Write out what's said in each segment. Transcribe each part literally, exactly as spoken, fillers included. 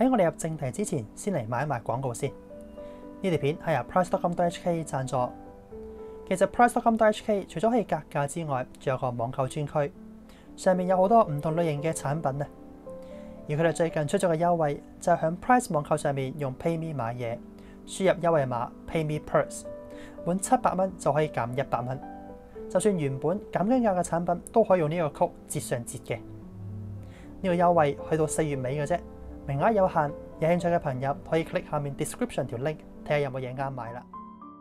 喺我哋入正題之前，先嚟買一賣廣告先。呢條片係由 price dot com dot h k 贊助。其實 price dot com dot h k 除咗可以格價之外，仲有個網購專區，上面有好多唔同類型嘅產品啊。而佢哋最近出咗個優惠，就係響 Price 網購上面用 PayMe 買嘢，輸入優惠碼 PayMePerks， 滿七百蚊就可以減一百蚊。就算原本減緊價嘅產品，都可以用呢個曲折上折嘅。呢個優惠去到四月尾嘅啫，名額有限，有興趣嘅朋友可以 click 下面 description 條 link 睇下有冇嘢啱買啦。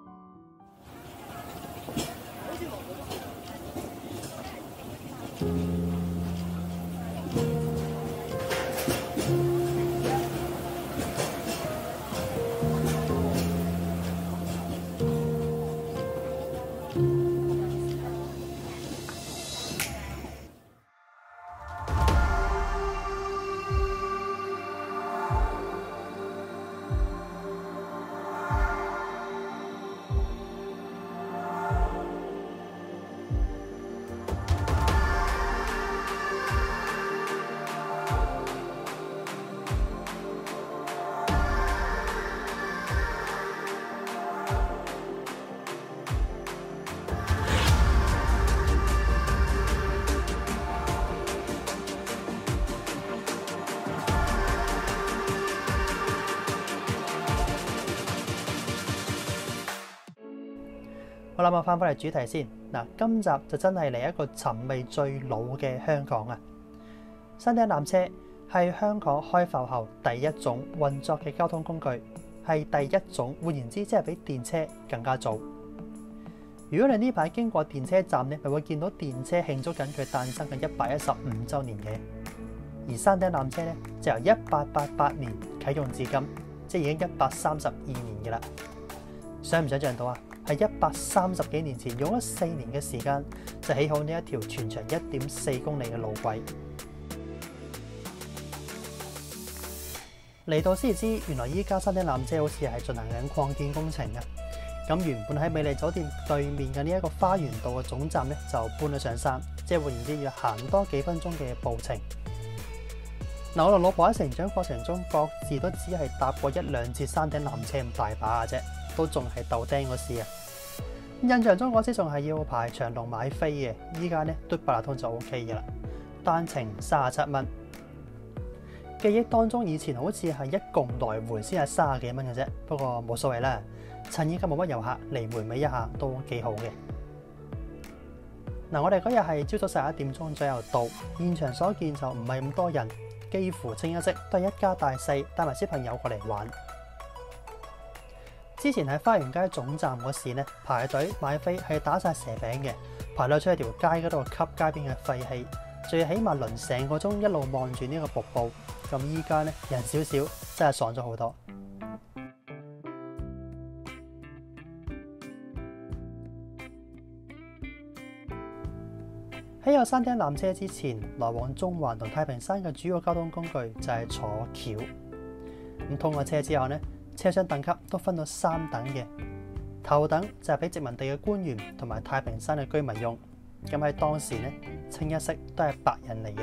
我諗我翻返嚟主題先嗱，今集就真係嚟一個尋味最老嘅香港啊！山頂纜車係香港開埠後第一種運作嘅交通工具，係第一種，換言之，即係比電車更加早。如果你呢排經過電車站咧，咪會見到電車慶祝緊佢誕生嘅一百一十五週年嘅。而山頂纜車咧就由一八八八年啟用至今，即係已經一百三十二年嘅啦。想唔想象到啊？係一百三十幾年前，用咗四年嘅時間就起好呢一條全長一點四公里嘅路軌。嚟到先至知，原來依家山頂纜車好似係進行緊擴建工程啊！咁原本喺美麗酒店對面嘅呢一個花園道嘅總站咧，就搬咗上山，即係換言之，要行多幾分鐘嘅步程。嗱，我同老婆喺成長過程中，各自都只係搭過一兩次山頂纜車咁大把嘅啫，都仲係豆釘嗰時啊！印象中嗰時仲係要排長龍買飛嘅，依家咧嘟八達通就 O K 嘅啦，單程三十七蚊。記憶當中以前好似係一共來回先係三十幾蚊嘅啫，不過冇所謂啦。趁依家冇乜遊客嚟回味一下都幾好嘅。嗱，我哋嗰日係朝早十一點鐘左右到，現場所見就唔係咁多人，幾乎清一色都係一家大細帶埋小朋友過嚟玩。之前喺花園街總站嗰時咧，排隊買飛係打晒蛇餅嘅，排到出去條街嗰度吸街邊嘅廢氣，仲要起碼輪成個鐘一路望住呢個瀑布。咁依家咧人少少，真係爽咗好多。喺有山頂纜車之前，來往中環同太平山嘅主要交通工具就係坐轎。咁通過車之後呢，車廂等級都分到三等嘅。頭等就係俾殖民地嘅官員同埋太平山嘅居民用。咁喺當時呢，清一色都係白人嚟嘅。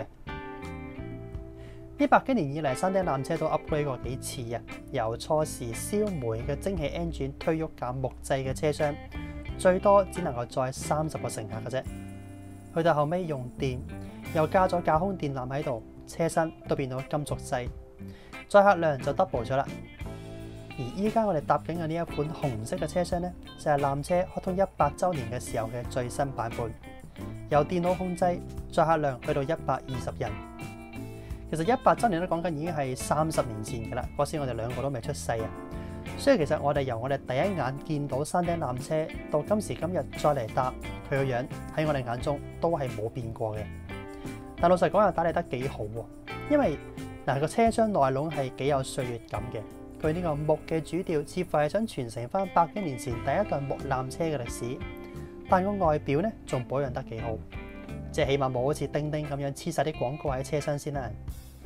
呢百幾年以嚟，山頂纜車都 upgrade 過幾次啊！由初時燒煤嘅蒸汽 engine 推喐架木製嘅車廂，最多只能夠載三十個乘客嘅啫。去到後尾用電，又加咗架空電纜喺度，車身都變到金屬製，載客量就 double 咗啦。而依家我哋搭緊嘅呢一款紅色嘅車廂呢，就係纜車開通一百週年嘅時候嘅最新版本，由電腦控制，載客量去到一百二十人。其實一百週年都講緊已經係三十年前㗎啦，嗰時我哋兩個都未出世啊。所以其實我哋由我哋第一眼見到山頂纜車到今時今日再嚟搭佢個樣，喺我哋眼中都係冇變過嘅。但老實講又打理得幾好喎，因為嗱個車廂內籠係幾有歲月感嘅。佢呢個木嘅主調似乎係想傳承翻百幾年前第一代木纜車嘅歷史，但個外表呢仲保養得幾好，即係起碼冇好似叮叮咁樣黐晒啲廣告喺車身先啦。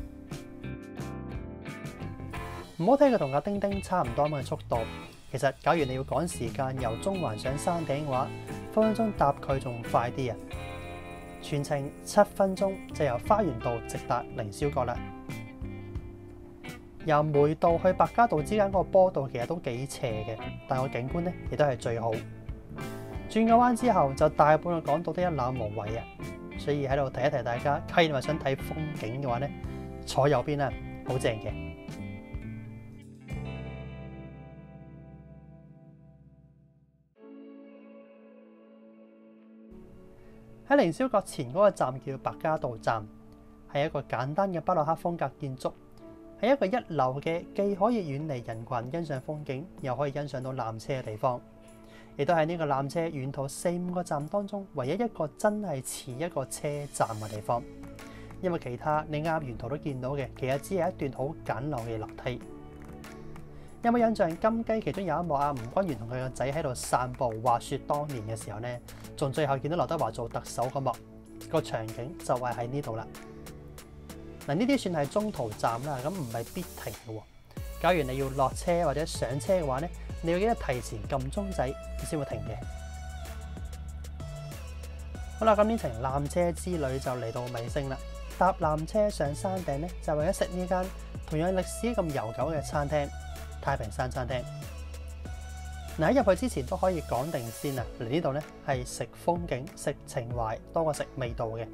唔好睇佢同架叮叮差唔多咁嘅速度，其實假如你要趕時間由中環上山頂嘅話，分分鐘搭佢仲快啲啊！全程七分鐘就由花園道直達凌霄閣啦。 由梅道去白加道之間嗰個坡道其實都幾斜嘅，但係個景觀咧亦都係最好。轉個彎之後就大半個港島都一覽無遺啊！所以喺度提一提大家，既然話想睇風景嘅話咧，坐右邊啦，好正嘅。喺凌霄閣前嗰個站叫白加道站，係一個簡單嘅巴洛克風格建築，係一個一流嘅，既可以遠離人群欣賞風景，又可以欣賞到纜車嘅地方。亦都係呢個纜車沿途四五個站當中唯一一個真係似一個車站嘅地方，因為其他你啱沿途都見到嘅，其實只係一段好簡陋嘅樓梯。有冇印象金雞其中有一幕啊？吳君如同佢個仔喺度散步話説當年嘅時候呢，仲最後見到劉德華做特首嗰幕，個場景就係喺呢度啦。嗱，呢啲算係中途站啦，咁唔係必停嘅喎。假如你要落車或者上車嘅話呢，你要記得提前撳鐘仔，你先會停嘅。好啦，咁呢程纜車之旅就嚟到尾聲啦。搭纜車上山頂呢，就為咗食呢間同樣歷史咁悠久嘅餐廳——太平山餐廳。嗱，喺入去之前都可以講定先啊，嚟呢度呢係食風景、食情懷多過食味道嘅。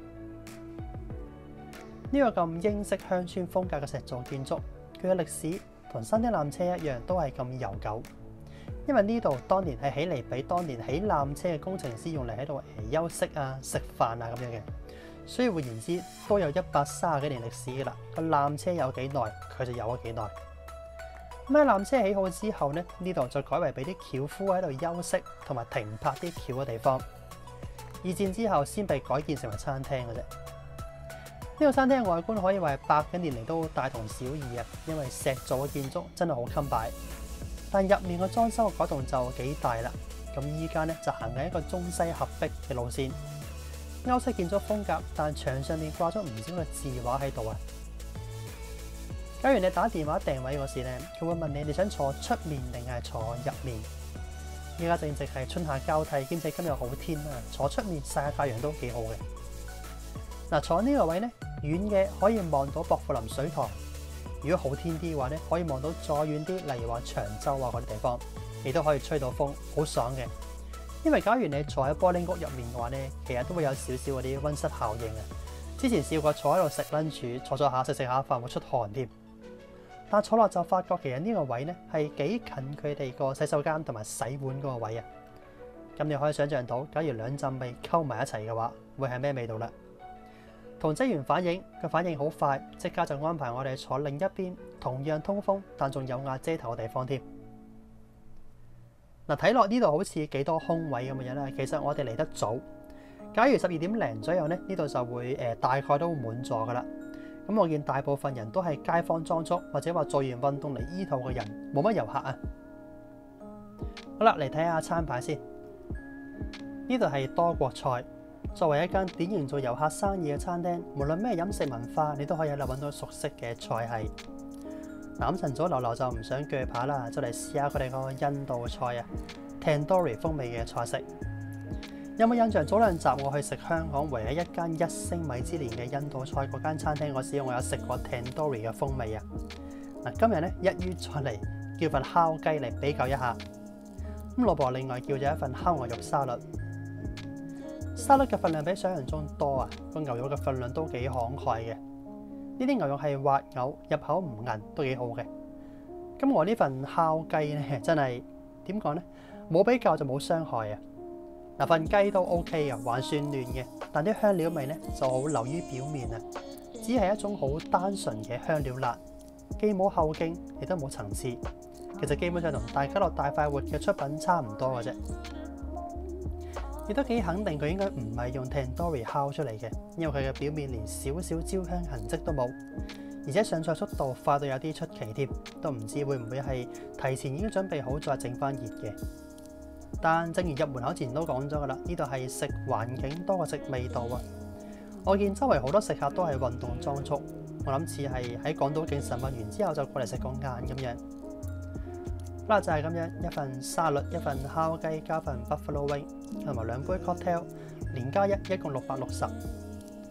呢個咁英式鄉村風格嘅石造建築，佢嘅歷史同山頂纜車一樣，都係咁悠久。因為呢度當年係起嚟俾當年起纜車嘅工程師用嚟喺度誒休息啊、食飯啊咁樣嘅，所以換言之都有一百三十幾年歷史嘅啦。個纜車有幾耐，佢就有咗幾耐。咁喺纜車起好之後呢，呢度就改為俾啲轎夫喺度休息同埋停泊啲轎嘅地方。二戰之後先被改建成為餐廳嘅啫。呢個餐廳嘅外觀可以話係百幾年嚟都大同小異啊，因為石造嘅建築真係好襟擺。但入面嘅裝修嘅改動就幾大啦。咁依家咧就行緊一個中西合璧嘅路線，歐式建築風格，但牆上面掛咗唔少嘅字畫喺度啊。假如你打電話訂位嗰時咧，佢會問你你想坐出面定係坐入面。依家正值係春夏交替，兼且今日好天啊，坐出面曬下太陽都幾好嘅。嗱，坐呢個位咧，遠嘅可以望到薄扶林水塘。如果好天啲嘅話咧，可以望到再遠啲，例如話長洲啊嗰啲地方，亦都可以吹到風，好爽嘅。因為假如你坐喺玻璃屋入面嘅話咧，其實都會有少少嗰啲溫室效應啊。之前試過坐喺度食 lunch，坐咗下食食下飯會出汗添。但坐落就發覺其實呢個位咧係幾近佢哋個洗手間同埋洗碗嗰個位啊。咁你可以想象到，假如兩陣味溝埋一齊嘅話，會係咩味道啦？同職員反映，佢反應好快，即刻就安排我哋坐另一邊，同樣通風，但仲有瓦遮頭嘅地方添。嗱，睇落呢度好似幾多空位咁嘅樣啦。其實我哋嚟得早，假如十二點零左右咧，呢度就會誒、呃、大概都會滿座噶啦。咁我見大部分人都係街坊裝束，或者話做完運動嚟醫肚嘅人，冇乜遊客啊。好啦，嚟睇下餐牌先。呢度係多國菜。作為一間典型做遊客生意嘅餐廳，無論咩飲食文化，你都可以喺度揾到熟悉嘅菜系。嗱，咁晨早流流就唔想鋸扒啦，就嚟試下佢哋個印度菜啊 ，Tandoori 風味嘅菜式。有冇印象早兩集我去食香港唯一一間一星米芝蓮嘅印度菜嗰間餐廳嗰時，我有食過 Tandoori 嘅風味啊。嗱，今日咧一於再嚟叫份烤雞嚟比較一下。咁老婆另外叫咗一份烤牛肉沙律。沙律嘅份量比想象中多啊，個牛肉嘅份量都幾慷慨嘅。呢啲牛肉係滑牛，入口唔韌，都幾好嘅。咁我呢份烤雞咧，真係點講呢？冇比較就冇傷害啊！嗱，份雞都 OK 嘅，還算嫩嘅，但啲香料味咧就好流於表面啊，只係一種好單純嘅香料辣，既冇後勁，亦都冇層次。其實基本上同大家樂大快活嘅出品差唔多嘅啫。亦都幾肯定佢應該唔係用 Tandoori 烤出嚟嘅，因為佢嘅表面連少少焦香痕跡都冇，而且上菜速度快到有啲出奇添，都唔知會唔會係提前已經準備好再整翻熱嘅。但正如入門口前都講咗噶啦，呢度係食環境多過食味道啊！我見周圍好多食客都係運動裝束，我諗似係喺港島徑晨運完之後就過嚟食個晏咁樣。嗱，就係咁樣，一份沙律，一份烤雞，加份 Buffalo Wing，同埋兩杯 cocktail，連加一，一共六百六十。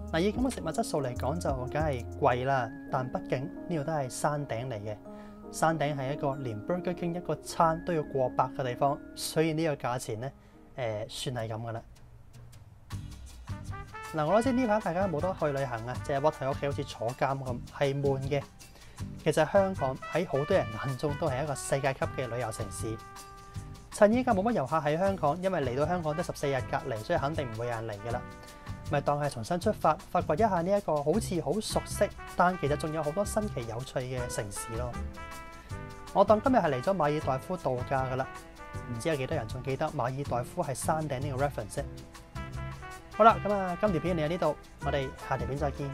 嗱，以咁嘅食物質素嚟講就梗係貴啦，但畢竟呢度都係山頂嚟嘅。山頂係一個連 Burger King 一個餐都要過百嘅地方，所以呢個價錢咧，誒、呃、算係咁噶啦。嗱，我都知呢排大家冇得去旅行啊，即係屈喺屋企好似坐監咁，係悶嘅。其實香港喺好多人眼中都係一個世界級嘅旅遊城市。趁依家冇乜遊客喺香港，因為嚟到香港得十四日隔離，所以肯定唔會有人嚟噶啦。咪當係重新出發，發掘一下呢一個好似好熟悉，但其實仲有好多新奇有趣嘅城市咯。我當今日係嚟咗馬爾代夫度假噶啦，唔知有幾多人仲記得馬爾代夫係山頂呢個 reference？ 好啦，咁啊，今條片嚟到呢度，我哋下條片再見。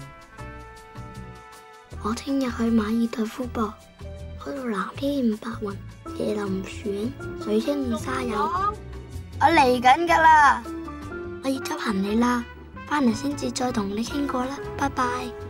我聽日去馬爾代夫噃，嗰度藍天白雲，椰林船，水清沙幼。我嚟緊噶啦，我要執行李啦，翻嚟先至再同你傾過啦，拜拜。